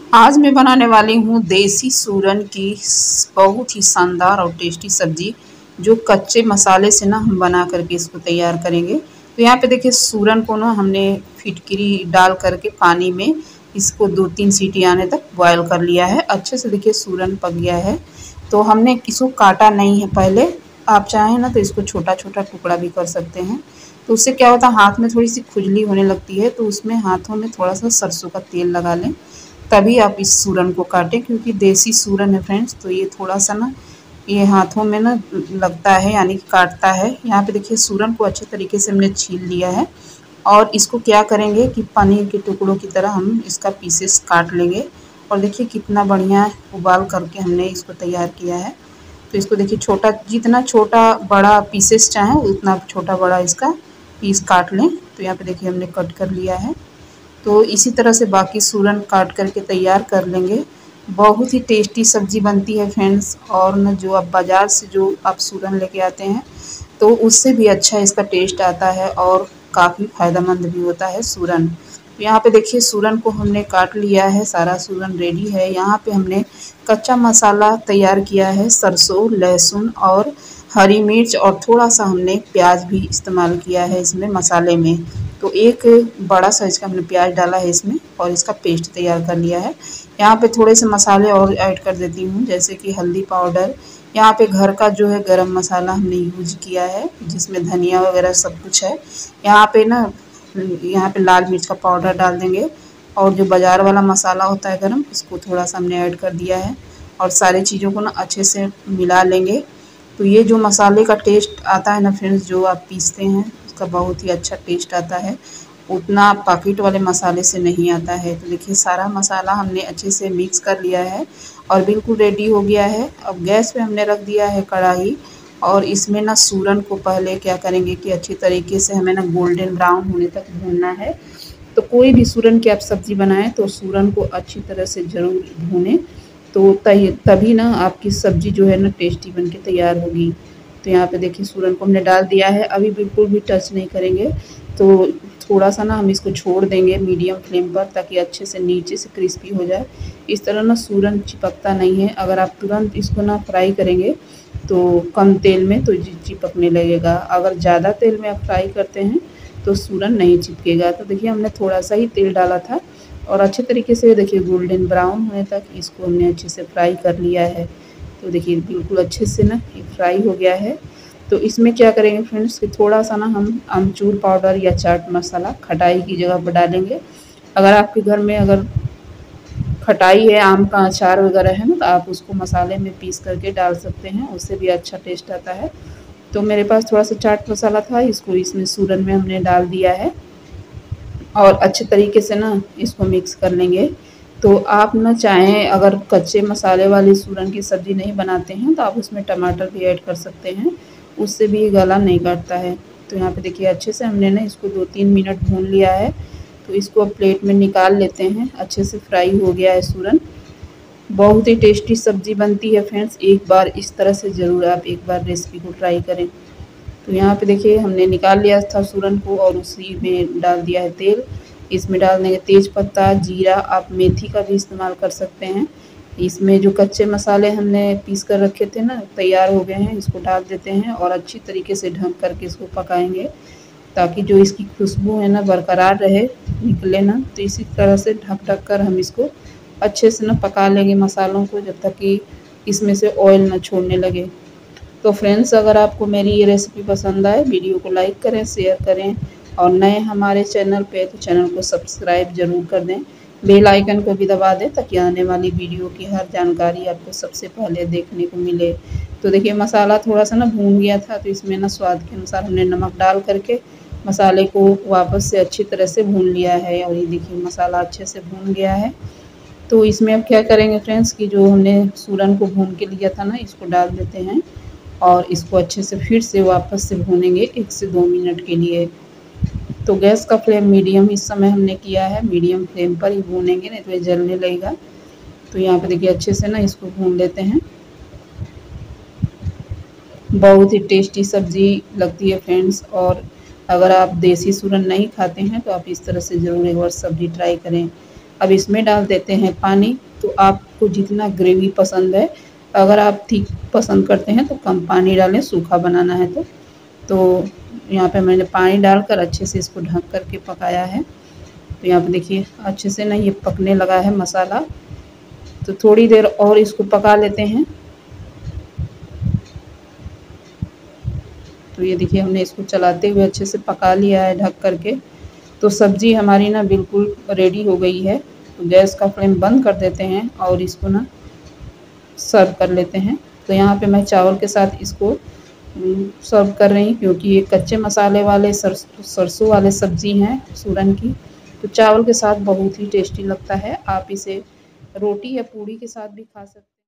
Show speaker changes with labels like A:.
A: आज मैं बनाने वाली हूँ देसी सूरन की बहुत ही शानदार और टेस्टी सब्जी, जो कच्चे मसाले से ना हम बना करके इसको तैयार करेंगे। तो यहाँ पे देखिए सूरन को ना हमने फिटकरी डाल करके पानी में इसको 2-3 सीटी आने तक बॉयल कर लिया है। अच्छे से देखिए सूरन पक गया है। तो हमने इसको काटा नहीं है पहले। आप चाहें ना तो इसको छोटा छोटा टुकड़ा भी कर सकते हैं। तो उससे क्या होता है, हाथ में थोड़ी सी खुजली होने लगती है, तो उसमें हाथों में थोड़ा सा सरसों का तेल लगा लें, तभी आप इस सूरन को काटें। क्योंकि देसी सूरन है फ्रेंड्स, तो ये थोड़ा सा ना ये हाथों में ना लगता है, यानी कि काटता है। यहाँ पे देखिए सूरन को अच्छे तरीके से हमने छील लिया है और इसको क्या करेंगे कि पनीर के टुकड़ों की तरह हम इसका पीसेस काट लेंगे। और देखिए कितना बढ़िया उबाल करके हमने इसको तैयार किया है। तो इसको देखिए छोटा, जितना छोटा बड़ा पीसेस चाहें उतना छोटा बड़ा इसका पीस काट लें। तो यहाँ पे देखिए हमने कट कर लिया है। तो इसी तरह से बाकी सूरन काट करके तैयार कर लेंगे। बहुत ही टेस्टी सब्ज़ी बनती है फ्रेंड्स। और न जो आप बाज़ार से जो आप सूरन लेके आते हैं, तो उससे भी अच्छा इसका टेस्ट आता है और काफ़ी फ़ायदेमंद भी होता है सूरन। तो यहाँ पे देखिए सूरन को हमने काट लिया है, सारा सूरन रेडी है। यहाँ पे हमने कच्चा मसाला तैयार किया है, सरसों, लहसुन और हरी मिर्च, और थोड़ा सा हमने प्याज भी इस्तेमाल किया है इसमें मसाले में। तो एक बड़ा साइज़ का हमने प्याज डाला है इसमें और इसका पेस्ट तैयार कर लिया है। यहाँ पे थोड़े से मसाले और ऐड कर देती हूँ, जैसे कि हल्दी पाउडर। यहाँ पे घर का जो है गरम मसाला हमने यूज किया है, जिसमें धनिया वगैरह सब कुछ है। यहाँ पे ना यहाँ पे लाल मिर्च का पाउडर डाल देंगे, और जो बाज़ार वाला मसाला होता है गरम, इसको थोड़ा सा हमने ऐड कर दिया है। और सारी चीज़ों को ना अच्छे से मिला लेंगे। तो ये जो मसाले का टेस्ट आता है ना फ्रेंड्स, जो आप पीसते हैं उसका बहुत ही अच्छा टेस्ट आता है, उतना पैकेट वाले मसाले से नहीं आता है। तो देखिए सारा मसाला हमने अच्छे से मिक्स कर लिया है और बिल्कुल रेडी हो गया है। अब गैस पे हमने रख दिया है कढ़ाई, और इसमें ना सूरन को पहले क्या करेंगे कि अच्छी तरीके से हमें ना गोल्डन ब्राउन होने तक भूनना है। तो कोई भी सूरन की आप सब्ज़ी बनाएं तो सूरन को अच्छी तरह से ज़रूर भूनें, तो तभी ना आपकी सब्ज़ी जो है ना टेस्टी बन के तैयार होगी। तो यहाँ पे देखिए सूरन को हमने डाल दिया है, अभी बिल्कुल भी टच नहीं करेंगे। तो थोड़ा सा ना हम इसको छोड़ देंगे मीडियम फ्लेम पर, ताकि अच्छे से नीचे से क्रिस्पी हो जाए। इस तरह ना सूरन चिपकता नहीं है। अगर आप तुरंत इसको ना फ्राई करेंगे तो कम तेल में तो चिपकने लगेगा। अगर ज़्यादा तेल में आप फ्राई करते हैं तो सूरन नहीं चिपकेगा। तो देखिए हमने थोड़ा सा ही तेल डाला था और अच्छे तरीके से देखिए गोल्डन ब्राउन होने तक इसको हमने अच्छे से फ्राई कर लिया है। तो देखिए बिल्कुल अच्छे से ना ये फ्राई हो गया है। तो इसमें क्या करेंगे फ्रेंड्स कि थोड़ा सा ना हम अमचूर पाउडर या चाट मसाला खटाई की जगह पर डालेंगे। अगर आपके घर में अगर खटाई है, आम का अचार वगैरह है ना, तो आप उसको मसाले में पीस करके डाल सकते हैं, उससे भी अच्छा टेस्ट आता है। तो मेरे पास थोड़ा सा चाट मसाला था, इसको इसमें सूरन में हमने डाल दिया है और अच्छे तरीके से ना इसको मिक्स कर लेंगे। तो आप ना चाहें, अगर कच्चे मसाले वाली सूरन की सब्ज़ी नहीं बनाते हैं तो आप उसमें टमाटर भी ऐड कर सकते हैं, उससे भी गला नहीं काटता है। तो यहाँ पे देखिए अच्छे से हमने ना इसको 2-3 मिनट भून लिया है। तो इसको अब प्लेट में निकाल लेते हैं। अच्छे से फ्राई हो गया है सूरन। बहुत ही टेस्टी सब्ज़ी बनती है फ्रेंड्स, एक बार इस तरह से ज़रूर आप एक बार रेसिपी को ट्राई करें। तो यहाँ पे देखिए हमने निकाल लिया था सूरन को और उसी में डाल दिया है तेल। इसमें डाल देंगे तेज पत्ता, जीरा, आप मेथी का भी इस्तेमाल कर सकते हैं। इसमें जो कच्चे मसाले हमने पीस कर रखे थे ना, तैयार हो गए हैं, इसको डाल देते हैं और अच्छी तरीके से ढक करके इसको पकाएंगे, ताकि जो इसकी खुशबू है ना बरकरार रहे, निकले ना। तो इसी तरह से ढक ढक कर हम इसको अच्छे से ना पका लेंगे मसालों को, जब तक कि इसमें से ऑयल ना छोड़ने लगे। तो फ्रेंड्स, अगर आपको मेरी ये रेसिपी पसंद आए, वीडियो को लाइक करें, शेयर करें, और नए हमारे चैनल पे तो चैनल को सब्सक्राइब ज़रूर कर दें। बेल आइकन को भी दबा दें, ताकि आने वाली वीडियो की हर जानकारी आपको सबसे पहले देखने को मिले। तो देखिए मसाला थोड़ा सा ना भून गया था, तो इसमें ना स्वाद के अनुसार हमने नमक डाल करके मसाले को वापस से अच्छी तरह से भून लिया है। और ये देखिए मसाला अच्छे से भून गया है। तो इसमें अब क्या करेंगे फ्रेंड्स कि जो हमने सूरन को भून के लिया था ना, इसको डाल देते हैं और इसको अच्छे से फिर से वापस से भूनेंगे 1 से 2 मिनट के लिए। तो गैस का फ्लेम मीडियम इस समय हमने किया है, मीडियम फ्लेम पर ही भूनेंगे, नहीं तो ये जलने लगेगा। तो यहाँ पे देखिए अच्छे से ना इसको भून लेते हैं। बहुत ही टेस्टी सब्ज़ी लगती है फ्रेंड्स। और अगर आप देसी सूरन नहीं खाते हैं तो आप इस तरह से ज़रूर एक बार सब्ज़ी ट्राई करें। अब इसमें डाल देते हैं पानी। तो आपको जितना ग्रेवी पसंद है, अगर आप थिक पसंद करते हैं तो कम पानी डालें, सूखा बनाना है तो यहाँ पे मैंने पानी डालकर अच्छे से इसको ढक कर के पकाया है। तो यहाँ पे देखिए अच्छे से ना ये पकने लगा है मसाला। तो थोड़ी देर और इसको पका लेते हैं। तो ये देखिए हमने इसको चलाते हुए अच्छे से पका लिया है ढक कर के। तो सब्ज़ी हमारी ना बिल्कुल रेडी हो गई है। तो गैस का फ्लेम बंद कर देते हैं और इसको ना सर्व कर लेते हैं। तो यहाँ पे मैं चावल के साथ इसको सर्व कर रही हूँ, क्योंकि ये कच्चे मसाले वाले सरसों वाले सब्ज़ी हैं सूरन की। तो चावल के साथ बहुत ही टेस्टी लगता है। आप इसे रोटी या पूड़ी के साथ भी खा सकते हैं।